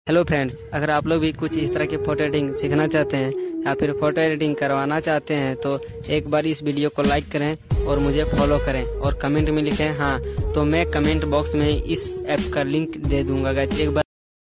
Hello friends, अगर आप लोग भी कुछ इस तरह की फोटो एडिटिंग सीखना चाहते हैं या फिर फोटो एडिटिंग करवाना चाहते हैं तो एक बार इस वीडियो को लाइक करें और मुझे फॉलो करें और कमेंट में लिखें हाँ। तो मैं कमेंट बॉक्स में इस ऐप का लिंक दे दूंगा गाइस। एक बार